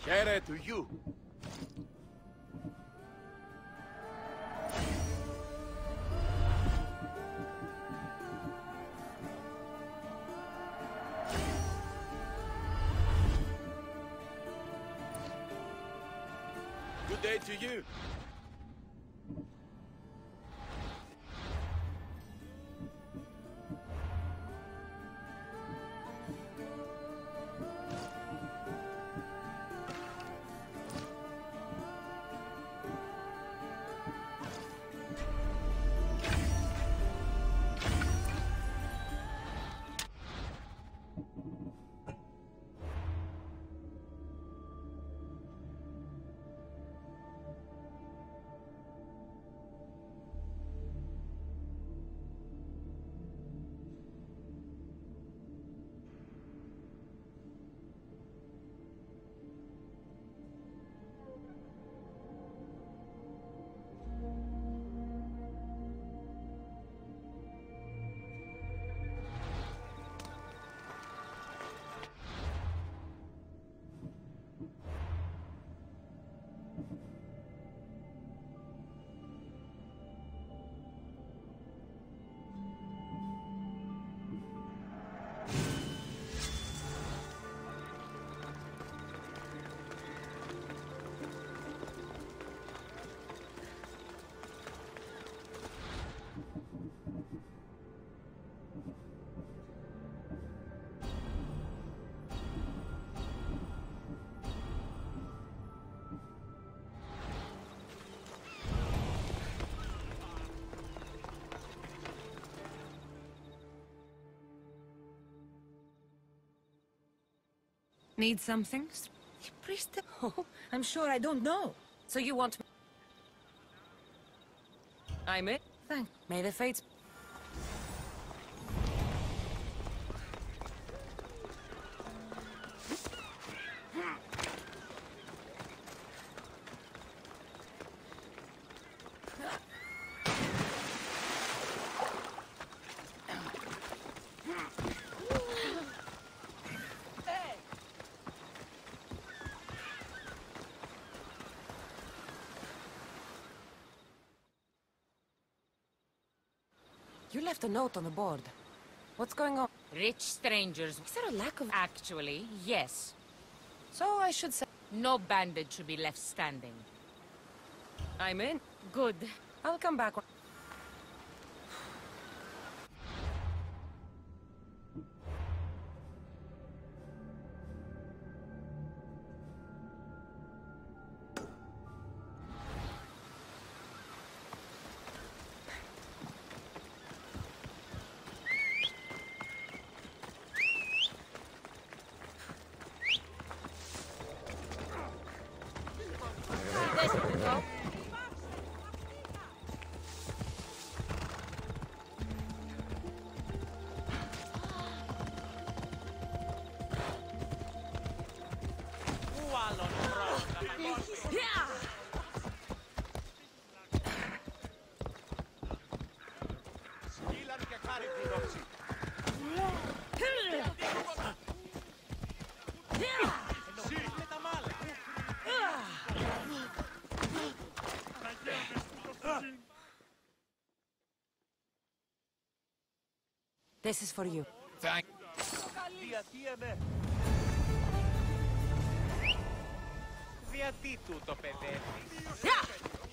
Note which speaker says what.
Speaker 1: Here to you. Good day to you.
Speaker 2: Need something?
Speaker 3: Priest,
Speaker 2: Oh, I'm sure I don't know. So you want me? I'm it. Thank. May the fates. You left a note on the board. What's going on?
Speaker 3: rich strangers.
Speaker 2: Is there a lack of...
Speaker 3: Actually, yes.
Speaker 2: So I should say...
Speaker 3: No bandit should be left standing.
Speaker 2: I'm in.
Speaker 3: Good.
Speaker 2: I'll come back when... This is for you.
Speaker 1: Thank.
Speaker 4: Γιατί τούτο παιδεύει.